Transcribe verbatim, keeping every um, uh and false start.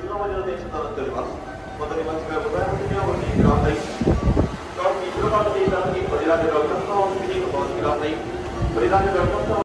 のままの電車となっております。戻り間違いございませんようご注意ください。ドアに広がっていただき、こちらでお客様をお席にお通しください。こちらでお客様